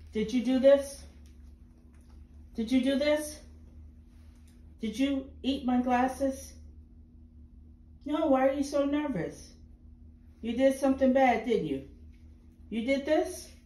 Did you do this? Did you do this? Did you eat my glasses? No, why are you so nervous? You did something bad, didn't you? You did this?